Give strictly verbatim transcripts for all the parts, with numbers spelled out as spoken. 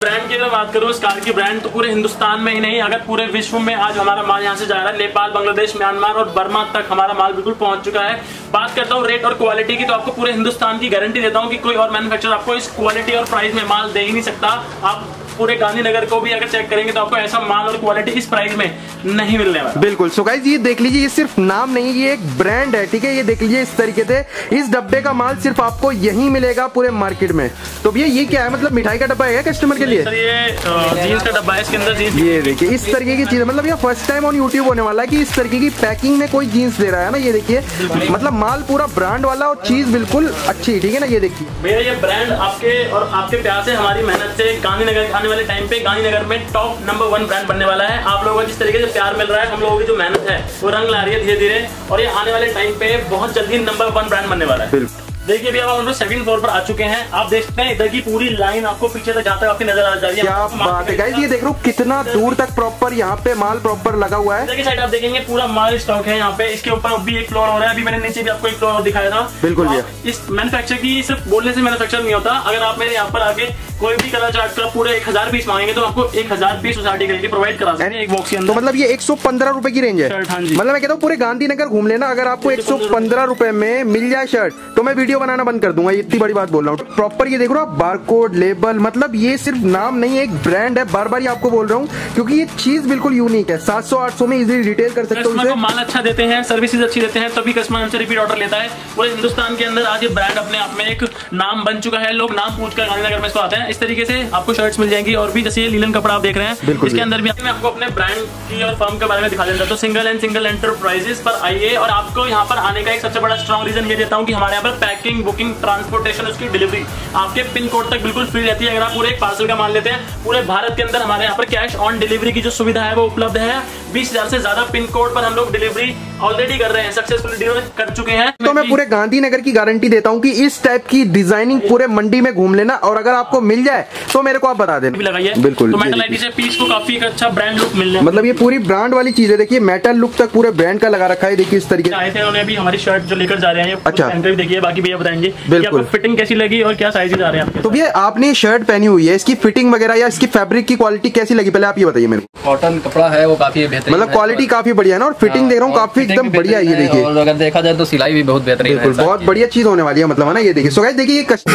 Brand की अगर बात करूँ, इस कार की ब्रांड तो पूरे हिंदुस्तान में ही नहीं, अगर पूरे विश्व में आज हमारा माल यहाँ से जा रहा है। नेपाल, बांग्लादेश, म्यांमार और बर्मा तक हमारा माल बिल्कुल पहुंच चुका है। बात करता हूँ रेट और क्वालिटी की, तो आपको पूरे हिंदुस्तान की गारंटी देता हूँ कि कोई और मैन्युफैक्चरर आपको इस क्वालिटी और प्राइस में माल दे ही नहीं सकता। आप पूरे गांधीनगर को भी अगर चेक करेंगे तो आपको ऐसा माल और क्वालिटी इस प्राइस में नहीं मिलने वाला। बिल्कुल। सो गाइस ये देख लीजिए, ये सिर्फ नाम नहीं, ये एक ब्रांड है, ठीक है। ये देख लीजिए इस तरीके से इस डब्बे का माल सिर्फ आपको यहीं मिलेगा पूरे मार्केट में। तो भैया ये क्या है, मतलब मिठाई का डब्बा है कस्टमर के लिए? सर ये जीन्स का डब्बा है, इसके अंदर जीन्स। ये देखिए इस तरीके की चीज, मतलब ये फर्स्ट टाइम ऑन यूट्यूब होने वाला है कि इस तरीके की पैकिंग में कोई जीन्स दे रहा है ना। ये देखिए मतलब माल पूरा ब्रांड वाला और चीज बिल्कुल अच्छी, ठीक है ना। ये देखिए भैया ये ब्रांड आपके और आपके प्यार से, हमारी मेहनत से गांधीनगर आने वाले टाइम पे गांधीनगर में टॉप नंबर वन ब्रांड बनने वाला है। आप लोगों को जिस तरीके से प्यार मिल रहा है, हम लोगों की जो मेहनत है वो रंग ला रही है धीरे धीरे, और ये आने वाले टाइम पे बहुत जल्दी नंबर वन ब्रांड बनने वाला है। देखिए भैया अब हम लोग सेकंड फ्लोर पर आ चुके हैं। आप देख सकते हैं इधर की पूरी लाइन आपको पीछे तक जाता है, आपकी नजर आ जाएगी। क्या बात है गाइस, ये देख रहा हूँ कितना दूर तक प्रॉपर यहाँ पे माल प्रॉपर लगा हुआ है। देखिए साइड आप देखेंगे पूरा माल स्टॉक है यहाँ पे। इसके ऊपर भी एक फ्लोर हो रहा है, अभी मैंने नीचे भी आपको एक फ्लोर दिखाया था। बिल्कुल भैया, इस मैन्युफैक्चर की सिर्फ बोलने से मैन्युफैक्चर नहीं होता। अगर आप मेरे यहाँ पर आके कोई भी कलर चार्ट का पूरे एक हजार पीस मांगेंगे तो आपको एक हजार पीस उस आर्टिकल की प्रोवाइड करा सकते हैं एक बॉक्स के अंदर। तो मतलब ये एक सौ पंद्रह रुपए की रेंज है। मतलब मैं कहता हूँ पूरे गांधीनगर घूम लेना, अगर आपको एक सौ पंद्रह रुपए में मिल जाए शर्ट तो मैं वीडियो बनाना बंद कर दूंगा। इतनी बड़ी बात बोल रहा हूँ। प्रॉपर ये देख रहा हूँ बारकोड लेबल, मतलब ये सिर्फ नाम नहीं है, एक ब्रांड है। बार बार ये आपको बोल रहा हूँ क्योंकि ये चीज बिल्कुल यूनिक है। सात सौ आठ सौ में इजीली रिटेल कर सकते हो। माल अच्छा देते हैं, सर्विसेज अच्छी देते हैं, तभी कस्टमर हमसे रिपीट ऑर्डर लेता है। पूरे हिंदुस्तान के अंदर आज ये ब्रांड अपने आप में एक नाम बन चुका है। लोग नाम पूछकर गांधीनगर में इसको आते हैं। इस तरीके से आपको शर्ट्स मिल जाएंगी और भी, जैसे ये लीलन कपड़ा आप देख रहे हैं, इसके अंदर भी मैं आपको अपने ब्रांड की और फर्म के बारे में दिखा देता हूं। तो सिंगल एंड सिंगल एंटरप्राइजेस पर आइए, और आपको यहाँ पर आने का एक सबसे बड़ा स्ट्रॉन्ग रीजन ये देता हूँ कि हमारे यहाँ पर पैकिंग, बुकिंग, ट्रांसपोर्टेशन, उसकी डिलीवरी आपके पिन कोड तक बिल्कुल फ्री रहती है। अगर आप पूरे एक पार्सल का माल लेते हैं, पूरे भारत के अंदर हमारे यहाँ पर कैश ऑन डिलीवरी की जो सुविधा है वो उपलब्ध है। बीस हजार से ज्यादा पिन कोड पर हम लोग डिलीवरी ऑलरेडी कर रहे हैं, सक्सेसफुल डिलीवरी कर चुके हैं। तो मैं पूरे गांधीनगर की गारंटी देता हूँ कि इस टाइप की डिजाइनिंग पूरे मंडी में घूम लेना, और अगर आपको मिल जाए तो मेरे को आप बता देना। लगाइए बिल्कुल, तो मेटल आईटी से पीस को काफी अच्छा ब्रांड लुक मिल रहा है। मतलब ये पूरी ब्रांड वाली चीज है। देखिए मेटल लुक तक पूरे ब्रांड का लगा रखा है। देखिए इस तरीके आए थे उन्होंने अभी हमारी शर्ट जो लेकर जा रहे हैं। अच्छा देखिए, बाकी भैया बताएंगे बिल्कुल फिटिंग कैसी लगी और क्या साइजेज आ रहे हैं आपके। तो भैया आपने शर्ट पहनी हुई है, इसकी फिटिंग वगैरह या इसकी फैब्रिक की क्वालिटी कैसी लगी, पहले आप ये बताइए मेरे को। कॉटन कपड़ा है वो काफी बेहतरीन, मतलब क्वालिटी काफी बढ़िया है ना, और फिटिंग देख रहा हूँ काफी एकदम बढ़िया है। ये देखिए, और अगर देखा जाए तो सिलाई भी बहुत बेहतरीन है, बहुत बढ़िया चीज होने वाली है, मतलब है ना। ये देखिए सो गाइस देखिए ये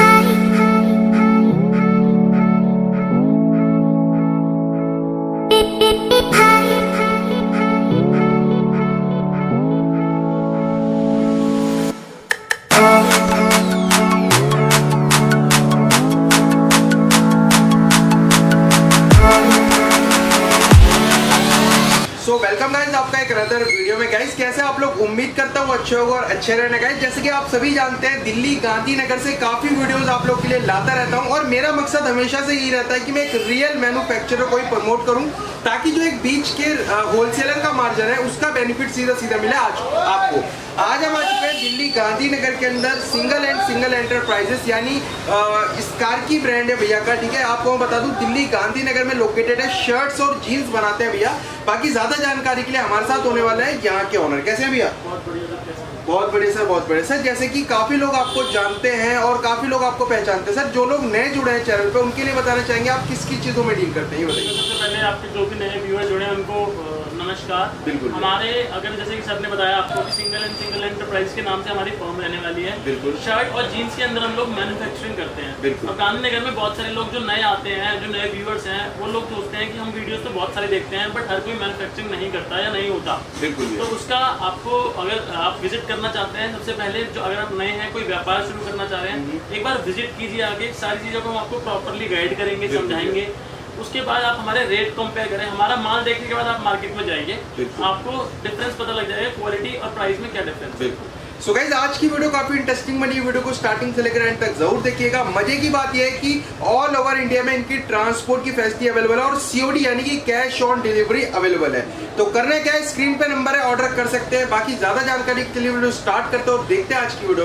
सो वेलकम गाइस आपका एक अदर वीडियो में। गाइस कैसे आप लोग, उम्मीद करता हूँ अच्छे होगा और अच्छे रहने। गाइस जैसे कि आप सभी जानते हैं, दिल्ली गांधीनगर से काफी वीडियोस आप लोग के लिए लाता रहता हूँ, और मेरा मकसद हमेशा से यही रहता है कि मैं एक रियल मैन्युफैक्चरर को ही प्रमोट करूँ, ताकि जो एक बीच के होलसेलर का मार्जिन है उसका बेनिफिट सीधा सीधा मिले आज आपको। आज हम आ चुके हैं दिल्ली गांधीनगर के अंदर सिंगल एंड सिंगल एंटरप्राइजेस, यानी इस कार की ब्रांड है भैया का, ठीक है। आपको मैं बता दूं दिल्ली गांधीनगर में लोकेटेड है, शर्ट्स और जीन्स बनाते हैं भैया। बाकी ज्यादा जानकारी के लिए हमारे साथ होने वाला है यहाँ के ओनर। कैसे हैं भैया? बहुत बढ़िया सर, बहुत बढ़िया सर। जैसे कि काफी लोग आपको जानते हैं और काफी लोग आपको पहचानते हैं। सर जो लोग नए जुड़े हैं चैनल पे, उनके लिए बताना चाहेंगे आप किस किस चीजों में डील करते हैं, ये बताइए। सबसे पहले आपके जो भी नए व्यूअर जुड़े हैं उनको नमस्कार। बिल्कुल। हमारे अगर जैसे कि सर ने बताया आपको कि सिंगल एंड सिंगल एंटरप्राइज के नाम से हमारी फर्म रहने वाली है। बिल्कुल। शर्ट और जीन्स के अंदर हम लोग मैन्युफैक्चरिंग करते हैं। बिल्कुल। और गांधीनगर में बहुत सारे लोग जो नए आते हैं, जो नए व्यूअर्स हैं, वो लोग सोचते हैं कि हम वीडियोस तो बहुत सारे देखते हैं, बट हर कोई मैन्युफैक्चरिंग नहीं करता या नहीं होता। बिल्कुल। तो उसका आपको अगर आप विजिट करना चाहते हैं, सबसे पहले जो अगर आप नए हैं, कोई व्यापार शुरू करना चाह रहे हैं, एक बार विजिट कीजिए आगे। सारी चीजों को हम आपको प्रॉपरली गाइड करेंगे, समझाएंगे। उसके बाद आप हमारे रेट कंपेयर करें, हमारा माल देखने के बाद आप मार्केट में जाएंगे, आपको डिफरेंस पता लग जाएगा क्वालिटी और प्राइस में क्या डिफरेंस है। सो गाइस आज की वीडियो काफी इंटरेस्टिंग बनी। वीडियो को स्टार्टिंग से लेकर एंड तक जरूर देखिएगा। मजे की बात यह है कि ऑल ओवर इंडिया में इनकी ट्रांसपोर्ट की फैसिलिटी अवेलेबल है, और सीओडी यानी कि कैश ऑन डिलीवरी अवेलेबल है। तो करना क्या है, स्क्रीन पे नंबर है, ऑर्डर कर सकते हैं। बाकी ज्यादा जानकारी के लिए वीडियो स्टार्ट करते हो, देखते हैं आज की वीडियो में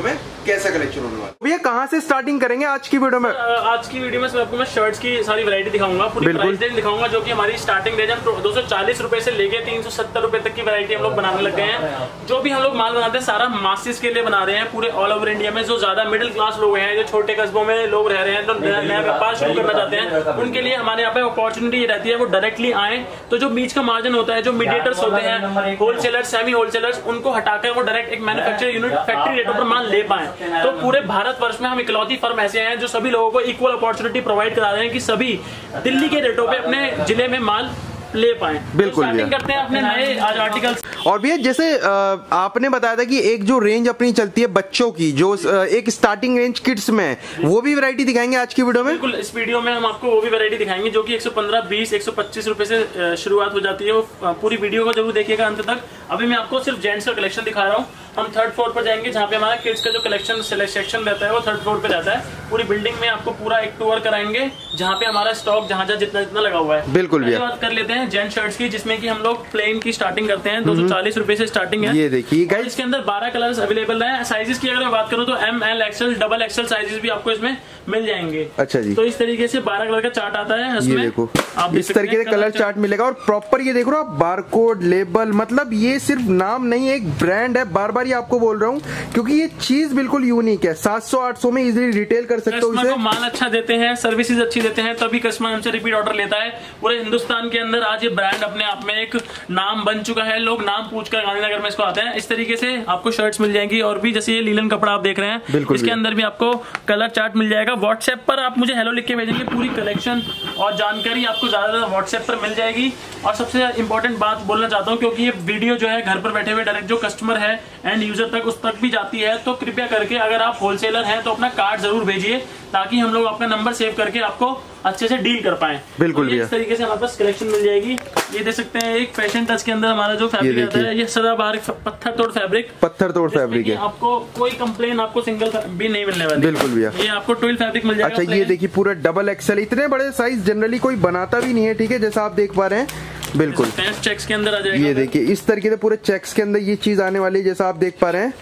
कैसा कलेक्शन होने वाला है। भैया कहाँ से स्टार्टिंग करेंगे आज की वीडियो में? आज की वीडियो में सर आपको मैं शर्ट्स की सारी वैरायटी दिखाऊंगा, पूरी प्राइस रेंज दिखाऊंगा, जो कि हमारी स्टार्टिंग रेंज हम दो सौ चालीस रुपए से लेके तीन सौ सत्तर रुपए तक की वैरायटी हम लोग बनाने लग गए हैं। जो भी हम लोग माल बनाते हैं सारा मासिस के लिए बना रहे हैं, पूरे ऑल ओवर इंडिया में। जो ज्यादा मिडिल क्लास लोग हैं, जो छोटे कस्बों में लोग रह रहे हैं, तो नया व्यापार शुरू करना चाहते हैं, उनके लिए हमारे यहाँ पे अपॉर्चुनिटी रहती है वो डायरेक्टली आए। तो जो बीच का मार्जिन होता है, जो मीडिएटर्स होते हैं, होलसेलर्स, सेमी होलसेलर्स, उनको हटाकर वो डायरेक्ट एक मैन्युफैक्चरिंग यूनिट फैक्ट्री रेटों पर माल ले पाए। तो पूरे भारतवर्ष में हम इकलौती फर्म ऐसे हैं जो सभी लोगों को इक्वल अपॉर्चुनिटी प्रोवाइड करा रहे हैं कि सभी दिल्ली के रेटों पे अपने जिले में माल ले पाए। बिल्कुल, तो स्टार्टिंग करते हैं अपने नए आज आर्टिकल्स। और भैया जैसे आपने बताया था कि एक जो रेंज अपनी चलती है बच्चों की, जो एक स्टार्टिंग रेंज किड्स में, वो भी वैरायटी दिखाएंगे आज की वीडियो में? बिल्कुल, इस वीडियो में हम आपको वो भी वैरायटी दिखाएंगे जो कि एक सौ पंद्रह, बीस, एक सौ पच्चीस रुपए से शुरुआत हो जाती है। वो पूरी वीडियो को जरूर देखिएगा अंत तक। अभी मैं आपको सिर्फ जेंट्स का कलेक्शन दिखा रहा हूँ। हम थर्ड फ्लोर पर जाएंगे जहाँ पे हमारा किड्स का जो कलेक्शन सेक्शन रहता है वो थर्ड फ्लोर पे रहता है। पूरी बिल्डिंग में आपको पूरा एक टूर कराएंगे जहाँ पे हमारा स्टॉक जहाँ जहाँ जितना जितना लगा हुआ है। बिल्कुल भैया। बात कर लेते हैं जेंट्स शर्ट्स की, जिसमें कि हम लोग प्लेन की स्टार्टिंग करते हैं, दो सौ चालीस रुपए से स्टार्टिंग है। ये देखिए गाइस, इसके अंदर बारह कलर्स अवेलेबल है। साइजेस की अगर मैं बात करूँ तो M, L, XL, double XL sizes भी आपको इसमें मिल जाएंगे। अच्छा जी। तो इस तरीके से बारह कलर का चार्ट आता है। ये देखो आप इस तरीके से कलर चार्ट मिलेगा और प्रॉपर ये देखो आप बारकोड लेबल, मतलब ये सिर्फ नाम नहीं है, एक ब्रांड है। बार बार ये आपको बोल रहा हूँ क्योंकि ये चीज बिल्कुल यूनिक है। सात सौ आठ सौ में इजीली रिटेल कर सकते हो। कस्टमर को माल अच्छा देते हैं, सर्विसेज अच्छी देते हैं, तभी कस्टमर हमसे रिपीट ऑर्डर लेता है। पूरे हिंदुस्तान के अंदर आज ये ब्रांड अपने आप में एक नाम बन चुका है। लोग नाम पूछकर गांधीनगर में इसको आते हैं। इस तरीके से आपको शर्ट्स मिल जाएंगी और भी, जैसे ये लीलन कपड़ा आप देख रहे हैं, इसके अंदर भी आपको कलर चार्ट मिल जाएगा। व्हाट्सएप पर आप मुझे हेलो लिख के भेजेंगे, पूरी कलेक्शन और जानकारी आपको ज्यादातर व्हाट्सएप पर मिल जाएगी। और सबसे इंपॉर्टेंट बात बोलना चाहता हूँ, क्योंकि ये वीडियो जो है घर पर बैठे हुए डायरेक्ट जो कस्टमर है एंड यूजर तक उस तक भी जाती है, तो कृपया करके अगर आप होलसेलर हैं तो अपना कार्ड जरूर भेजिए, ताकि हम लोग आपका नंबर सेव करके आपको अच्छे से डील कर पाए। बिल्कुल तो इस तरीके से हमारे पास कलेक्शन मिल जाएगी। ये देख सकते हैं एक फैशन टच के अंदर हमारा जो फैब्रिक आता है, ये सदाबहार पत्थर तोड़ फैब्रिक, पत्थर तोड़ फैब्रिक है। आपको कोई कंप्लेन आपको सिंगल भी नहीं मिलने वाली। बिल्कुल भैया। ये आपको ट्विल फैब्रिक मिल जाएगा। अच्छा, ये देखिए पूरा डबल एक्सएल, इतने बड़े साइज जनरली कोई बनाता भी नहीं है, ठीक है, जैसा आप देख पा रहे हैं। बिल्कुल चेक्स के अंदर आ जाएगा। ये देखिए इस तरीके से पूरे चेक्स के अंदर ये चीज आने वाली है, जैसा आप देख पा रहे हैं।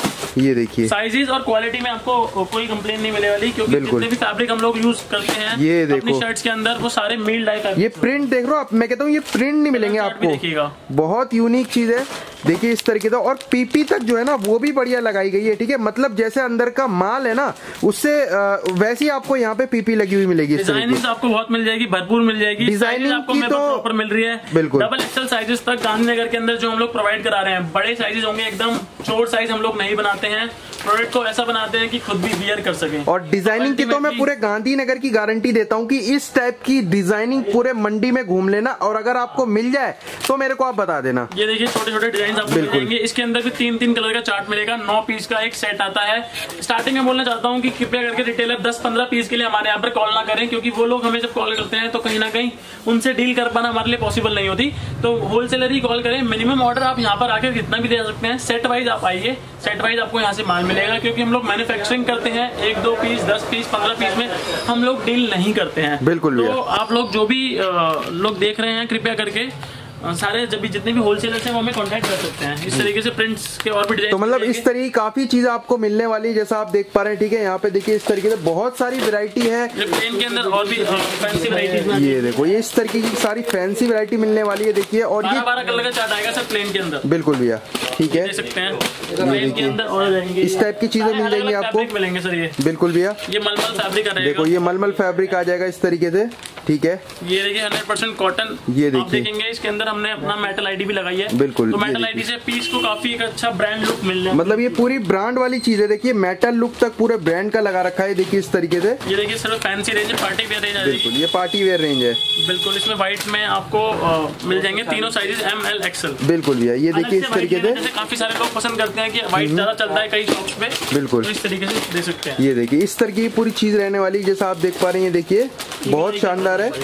ये देखिए साइजेस और क्वालिटी में आपको कोई कंप्लेन नहीं मिलने वाली, क्योंकि जितने भी फैब्रिक हम लोग यूज करते हैं ये देखो अपनी शर्ट्स के अंदर, वो सारे मील डाई फैब्रिक। ये प्रिंट देख रहे हो आप, मैं कहता हूँ ये प्रिंट नहीं मिलेंगे आपको, देखिएगा बहुत यूनिक चीज है। देखिए इस तरीके से, और पीपी तक जो है ना वो भी बढ़िया लगाई गई है, ठीक है, मतलब जैसे अंदर का माल है ना उससे वैसी आपको यहाँ पे पीपी लगी हुई मिलेगी। डिजाइनिंग आपको बहुत मिल जाएगी, भरपूर मिल जाएगी। डिजाइनिंग आपको की तो प्रॉपर मिल रही है। बिल्कुल डबल एक्सएल साइजेस तक गांधीनगर के अंदर जो हम लोग प्रोवाइड करा रहे हैं, बड़े साइजेस होंगे, एकदम चोर साइज हम लोग नहीं बनाते हैं। प्रोडक्ट को ऐसा बनाते हैं कि खुद भी वियर कर सकें। और डिजाइनिंग की तो मैं पूरे गांधीनगर की गारंटी देता हूँ कि इस टाइप की डिजाइनिंग पूरे मंडी में घूम लेना, और अगर आपको मिल जाए तो मेरे को आप बता देना। ये देखिए छोटे छोटे डिजाइन आपको मिल जाएंगे। इसके अंदर भी तीन तीन कलर का चार्ट मिलेगा। नौ पीस का एक सेट आता है। स्टार्टिंग में बोलना चाहता हूँ कि कृपया करके रिटेलर दस पंद्रह पीस के लिए हमारे यहाँ पर कॉल ना करें, क्योंकि वो लोग हमें जब कॉल करते हैं तो कहीं ना कहीं उनसे डील कर पाना हमारे लिए पॉसिबल नहीं होती। तो होलसेलर ही कॉल करें। मिनिमम ऑर्डर आप यहाँ पर आकर कितना भी दे सकते हैं। सेट वाइज आप आइए, सेट वाइज आपको यहाँ से माल मिलेगा, क्योंकि हम लोग मैन्युफैक्चरिंग करते हैं। एक दो पीस, दस पीस, पंद्रह पीस में हम लोग डील नहीं करते हैं। बिल्कुल। तो आप लोग जो भी लोग देख रहे हैं, कृपया करके सारे जब भी जितने भी होलसेलर्स हैं वो हमें कांटेक्ट कर सकते हैं। इस तरीके से प्रिंट्स के और भी डिजाइन, तो मतलब इस तरीके काफी चीजें आपको मिलने वाली है, जैसा आप देख पा रहे हैं, ठीक है। यहाँ पे देखिए इस तरीके से बहुत सारी वैरायटी है। प्लेन के अंदर और भी फैंसी वैरायटी, ये देखो ये इस तरीके की सारी फैंसी वैरायटी मिलने वाली है। देखिए और ये बारह कलर का चार्ट आएगा सर प्लेन के अंदर। बिल्कुल भैया, ठीक है, देख सकते हैं प्लेन के अंदर और रहेंगे इस टाइप की चीजें मिल जाएंगी आपको। मिलेंगे सर ये। बिल्कुल भैया, ये मलमल फैब्रिक आ देखो ये मलमल फैब्रिक आ जाएगा इस तरीके से, ठीक है। ये देखिए हंड्रेड परसेंट कॉटन। ये देखिए देखेंगे इसके अंदर हमने अपना मेटल आईडी भी लगाई है। बिल्कुल। तो मेटल आईडी से पीस को काफी एक अच्छा ब्रांड लुक मिल रहा है। मतलब ये पूरी ब्रांड वाली चीज है। देखिए मेटल लुक तक पूरे ब्रांड का लगा रखा है। देखिए इस तरीके से, ये देखिए सर फैंसी रेंज है, पार्टी वेयर रेंज है। बिल्कुल ये पार्टी वेयर रेंज है। बिल्कुल इसमें व्हाइट में आपको मिल जाएंगे तीनों साइजेस, एम, एल, एक्सएल। बिल्कुल भैया, ये देखिए इस तरीके से काफी सारे लोग पसंद करते हैं कि व्हाइट ज्यादा चलता है कई शॉप्स पे। बिल्कुल इस तरीके से दे सकते हैं। ये देखिए इस तरह की पूरी चीज रहने वाली, जैसा आप देख पा रहे हैं। देखिए बहुत शानदार है।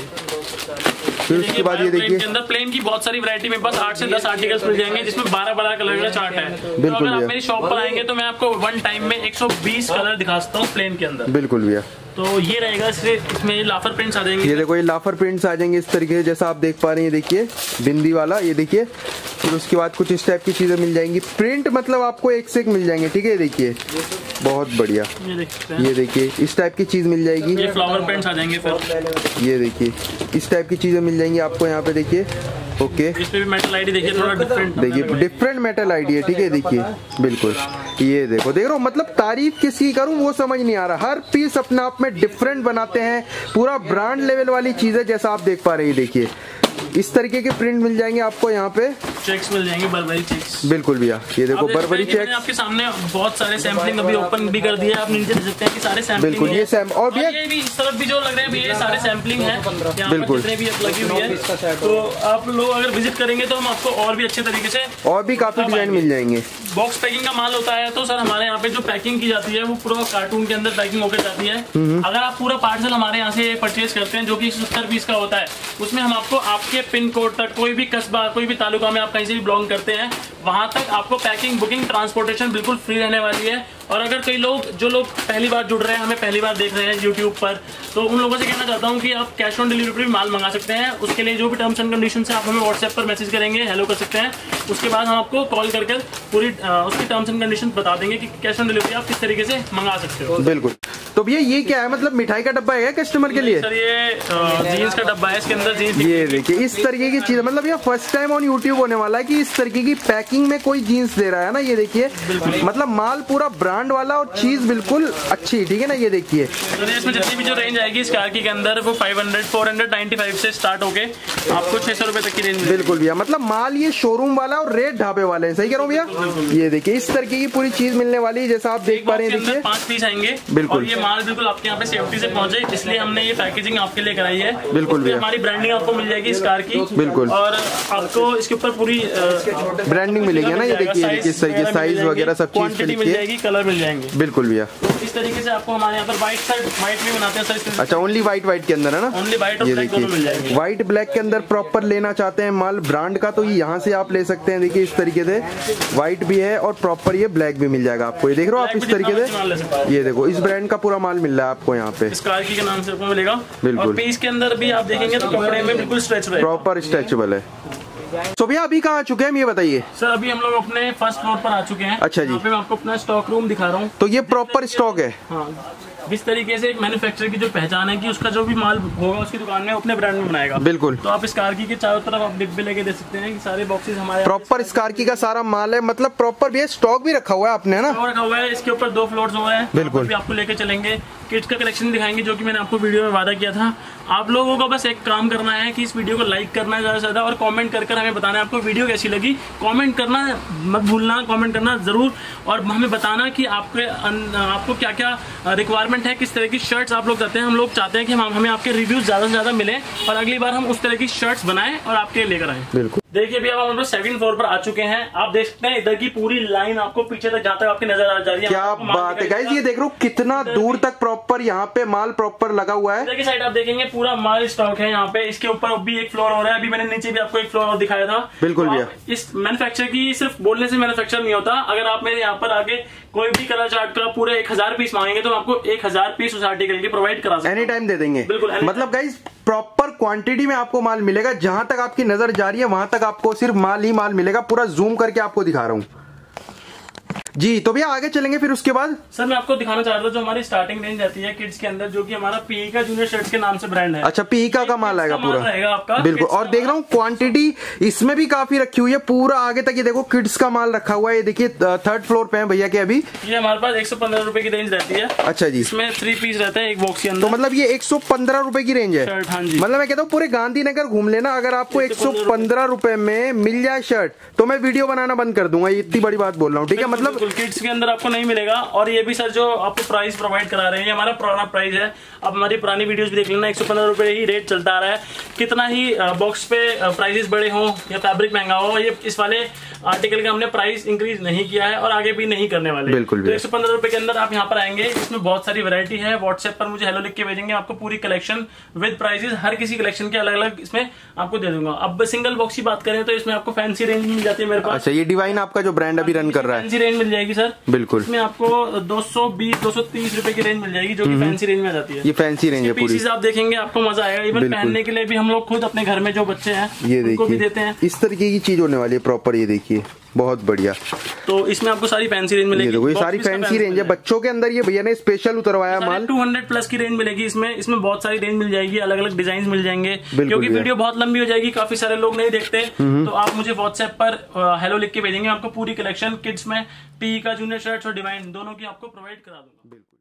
फिर उसके बाद ये देखिए अंदर प्लेन की बहुत सारी वैरायटी में बस आठ से दस आर्टिकल्स मिल जाएंगे, जिसमें बारह बारह कलर का चार्ट है। तो अगर आप मेरी शॉप पर आएंगे तो मैं आपको वन टाइम में एक सौ बीस कलर दिखा सकता हूँ प्लेन के अंदर। बिल्कुल भैया, तो ये रहेगा, इसमें लाफर प्रिंट्स आ जाएंगे। ये देखो ये लाफर प्रिंट्स आ जाएंगे इस तरीके से, जैसा आप देख पा रहे हैं। देखिए बिंदी वाला, ये देखिए। फिर उसके बाद कुछ इस टाइप की चीजें मिल जाएंगी। प्रिंट मतलब आपको एक से एक मिल जाएंगे, ठीक है। देखिए बहुत बढ़िया, ये देखिए इस टाइप की चीज मिल जाएगी। ये फ्लावर प्रिंट्स आ जाएंगे फिर। ये देखिए इस टाइप की चीजें मिल जाएंगी आपको यहाँ पे। देखिए ओके, इस पे भी मेटल आईडी देखिए, थोड़ा डिफरेंट, देखिए डिफरेंट मेटल आईडी है, ठीक है। देखिए बिल्कुल, ये देखो देख रहे हो, मतलब तारीफ किसकी करूं वो समझ नहीं आ रहा। हर पीस अपने आप में डिफरेंट बनाते हैं, पूरा ब्रांड लेवल वाली चीज है, जैसा आप देख पा रहे हैं। देखिए इस तरीके के प्रिंट मिल जाएंगे आपको यहाँ पे। चेक्स मिल जाएंगे, बर्बरी चेक्स। बिल्कुल भैया, ये देखो बर्बरी चेक्स आपके सामने बहुत सारे सैंपलिंग अभी ओपन भी कर दिए, आप नीचे देख सकते हैं कि सारे सैंपलिंग। बिल्कुल ये सैम और भैया ये भी इस तरफ भी जो लग रहे हैं ये सारे सैंपलिंग है, बिल्कुल जितने भी लगी हुई है। तो आप लोग अगर विजिट करेंगे तो हम आपको और भी अच्छे तरीके से और भी काफी डिजाइन मिल जाएंगे। बॉक्स पैकिंग का माल होता है तो सर हमारे यहाँ पे जो पैकिंग की जाती है वो पूरा कार्टून के अंदर पैकिंग होकर जाती है। अगर आप पूरा पार्सल हमारे यहाँ से परचेज करते हैं जो कि सत्तर पीस का होता है, उसमें हम आपको आपके पिन कोड तक, कोई भी कस्बा, कोई भी तालुका में आप कहीं से भी बिलोंग करते हैं, वहां तक आपको पैकिंग, बुकिंग, ट्रांसपोर्टेशन बिल्कुल फ्री रहने वाली है। और अगर कई लोग जो लोग पहली बार जुड़ रहे हैं, हमें पहली बार देख रहे हैं यूट्यूब पर, तो उन लोगों से कहना चाहता हूं कि आप कैश ऑन डिलीवरी पर भी माल मंगा सकते हैं। उसके लिए जो भी टर्म्स एंड कंडीशन है आप हमें व्हाट्सएप पर मैसेज करेंगे, हेलो कर सकते हैं। उसके बाद हम आपको कॉल करके पूरी उसकी टर्म्स एंड कंडीशन बता देंगे कि कैश ऑन डिलीवरी आप किस तरीके से मंगा सकते हो। बिल्कुल। तो भैया ये क्या है, मतलब मिठाई का डब्बा है कस्टमर के लिए? सर ये जीन्स का डब्बा है, इसके अंदर जीन्स। ये देखिए इस तरीके की चीज, मतलब ये फर्स्ट टाइम ऑन यूट्यूब होने वाला है कि इस तरीके की पैकिंग में कोई जीन्स दे रहा है ना। ये देखिए मतलब माल पूरा ब्रांड वाला और चीज बिल्कुल अच्छी, ठीक है ना। ये देखिए इसमें जितनी भी जो रेंज आएगी इस कार की के अंदर वो पाँच सौ, चार सौ पचानवे से स्टार्ट होके आपको छह सौ रुपए तक की रेंज। बिल्कुल भैया, मतलब माल ये शोरूम वाला और रेट ढाबे वाले हैं, सही कह रहा हूँ भैया। ये देखिए इस तरीके की पूरी चीज मिलने वाली है, जैसा आप देख पा रहे हैं। देखिए पांच पीस आएंगे बिल्कुल, और ये माल बिल्कुल आपके यहाँ पे सेफ्टी से पहुंचे, इसलिए हमने ये पैकेजिंग आपके लिए कराई है। बिल्कुल भैया, हमारी ब्रांडिंग आपको मिल जाएगी इस कार की। बिल्कुल, और आपको इसके ऊपर पूरी ब्रांडिंग मिलेगी ना। ये देखिए किस तरीके साइज वगैरह सब चीज मिल जाएगी, कलर मिल जाएंगे। बिल्कुल भैया, इस तरीके से आपको हमारे यहाँ पर व्हाइट शर्ट, व्हाइट भी बनाते हैं सर। अच्छा ओनली व्हाइट व्हाइट के अंदर है ना? ओनली व्हाइट और ब्लैक दोनों मिल जाएंगे। व्हाइट ब्लैक के अंदर प्रॉपर लेना चाहते हैं माल ब्रांड का तो यहाँ से आप ले सकते हैं। देखिए इस तरीके से व्हाइट भी है और प्रॉपर ये ब्लैक भी मिल जाएगा आपको। ये देख रहे हो आप इस तरीके से, ये देखो इस ब्रांड का पूरा माल मिल रहा है आपको यहाँ पे, इस कार की के नाम से आपको मिलेगा। बिल्कुल, पीस के अंदर भी आप देखेंगे तो कपड़े में बिल्कुल स्ट्रेच रहेगा, प्रॉपर स्ट्रेचेबल है। तो भैया अभी कहाँ आ चुके हैं ये बताइए? सर अभी हम लोग अपने फर्स्ट फ्लोर पर आ चुके हैं। अच्छा जी, यहाँ पे मैं आपको अपना स्टॉक रूम दिखा रहा हूँ। तो ये प्रॉपर स्टॉक है? हाँ, जिस तरीके से एक मैन्युफैक्चरर की जो पहचान है कि उसका जो भी माल होगा उसकी दुकान में अपने ब्रांड में बनाएगा। बिल्कुल। तो आप इस कार की के चारों तरफ आप डिब्बे लेके दे सकते हैं कि सारे बॉक्सेस हमारे प्रॉपर इस कार की का सारा माल है, मतलब प्रॉपर भी स्टॉक भी रखा हुआ है आपने ना? रखा हुआ है। इसके ऊपर दो फ्लोर्स हुए हैं, बिल्कुल, आपको लेके चलेंगे, किड्स का कलेक्शन दिखाएंगे जो कि मैंने आपको वीडियो में वादा किया था। आप लोगों को बस एक काम करना है कि इस वीडियो को लाइक करना है ज्यादा से ज्यादा और कमेंट कर कर हमें बताना है आपको वीडियो कैसी लगी। कमेंट करना मत भूलना, कमेंट करना जरूर, और हमें बताना कि आपके आपको क्या क्या रिक्वायरमेंट है, किस तरह की शर्ट्स आप लोग चाहते हैं। हम लोग चाहते हैं कि हम हमें आपके रिव्यूज ज्यादा से ज्यादा मिले और अगली बार हम उस तरह की शर्ट्स बनाएं और आपके लेकर आए। बिल्कुल। देखिए भैया हम लोग सेकंड फ्लोर पर आ चुके हैं। आप देख सकते हैं इधर की पूरी लाइन आपको पीछे तक जहाँ तक आपकी नजर आ जा रही है। क्या बात है गाइस, ये देख रहे हो कितना दूर तक प्रॉपर यहाँ पे माल प्रॉपर लगा हुआ है। इधर की साइड आप देखेंगे पूरा माल स्टॉक है यहाँ पे। इसके ऊपर भी एक फ्लोर हो रहा है, अभी मैंने नीचे भी आपको एक फ्लोर और दिखाया था। बिल्कुल भैया, इस मैन्युफैक्चर की सिर्फ बोलने से मैन्युफैक्चर नहीं होता। अगर आप मेरे यहाँ पर आके कोई भी कलर चार्ट का पूरे एक हजार पीस मांगेंगे तो आपको एक हजार पीस उस आर्टिकल की प्रोवाइड करा सकते हैं, एनी टाइम दे देंगे। बिल्कुल, मतलब गाइस प्रॉपर क्वांटिटी में आपको माल मिलेगा, जहां तक आपकी नजर जा रही है वहां तक आपको सिर्फ माल ही माल मिलेगा। पूरा जूम करके आपको दिखा रहा हूँ जी। तो भैया आगे चलेंगे फिर उसके बाद। सर मैं आपको दिखाना चाह रहा था जो हमारी स्टार्टिंग रेंज रहती है किड्स के अंदर, जो कि हमारा पीई का जूनियर शर्ट्स के नाम से ब्रांड है। अच्छा पीई का, का माल आएगा पूरा रहेगा आपका, बिल्कुल। और देख रहा हूँ क्वांटिटी इसमें भी काफी रखी हुई है, पूरा आगे तक। ये देखो किड्स का माल रखा हुआ है। ये देखिए थर्ड फ्लोर पे है भैया के अभी। ये हमारे पास एक सौ पंद्रह रुपए की रेंज रहती है। अच्छा जी, इसमें थ्री पीस रहता है एक बॉक्स के अंदर। तो मतलब ये एक सौ पंद्रह रुपए की रेंज है। हाँ जी, मतलब मैं कहता हूँ पूरे गांधीनगर घूम लेना, अगर आपको एक सौ पंद्रह रुपए में मिल जाए शर्ट तो मैं वीडियो बनाना बंद कर दूंगा। इतनी बड़ी बात बोल रहा हूँ, ठीक है। मतलब किड्स के अंदर आपको नहीं मिलेगा। और ये भी सर जो आपको प्राइस प्रोवाइड करा रहे हैं, ये हमारा पुराना प्राइस है। अब हमारी पुरानी वीडियोस भी देख लेना, एक सौ पंद्रह रुपए ही रेट चलता आ रहा है। कितना ही बॉक्स पे प्राइसेस बड़े हो या फैब्रिक महंगा हो, ये इस वाले आर्टिकल का हमने प्राइस इंक्रीज नहीं किया है और आगे भी नहीं करने वाले। बिल्कुल। तो एक सौ पंद्रह रुपए के अंदर आप यहाँ पर आएंगे, इसमें बहुत सारी वैरायटी है। व्हाट्सएप पर मुझे हेलो लिख के भेजेंगे, आपको पूरी कलेक्शन विद प्राइसेस हर किसी कलेक्शन के अलग अलग इसमें आपको दे दूंगा। अब सिंगल बॉक्स की बात करें तो इसमें आपको फैंसी रेंज मिल जाती है मेरे पास। अच्छा ये डिवाइन आपका जो ब्रांड अभी रन कर रहा है, फैंसी रेंज मिल जाएगी सर। बिल्कुल। इसमें आपको दो सौ बीस दो सौ तीस रुपए की रेंज मिल जाएगी, जो कि फैंसी रेंज में आ जाती है। ये फैंसी रेंज है पूरी। पीसीज आप देखेंगे आपको मजा आएगा। इवन पहनने के लिए भी हम लोग खुद अपने घर में जो बच्चे हैं ये उनको भी देखिए देते हैं। इस तरीके की चीज होने वाली है प्रॉपर। ये देखिए बहुत बढ़िया। तो इसमें आपको सारी फैंसी रेंज मिलेगी। ये देखो ये सारी फैंसी रेंज है बच्चों के अंदर। ये भैया ने स्पेशल उतरवाया माल। टू हंड्रेड प्लस की रेंज मिलेगी इसमें। इसमें बहुत सारी रेंज मिल जाएगी, अलग अलग डिजाइन मिल जाएंगे। क्योंकि वीडियो बहुत लंबी हो जाएगी, काफी सारे लोग नहीं देखते, तो आप मुझे व्हाट्सएप पर हेलो लिख के भेजेंगे, आपको पूरी कलेक्शन किड्स में पी का जूनियर शर्ट्स और डिवाइन दोनों की आपको प्रोवाइड करा दूंगा।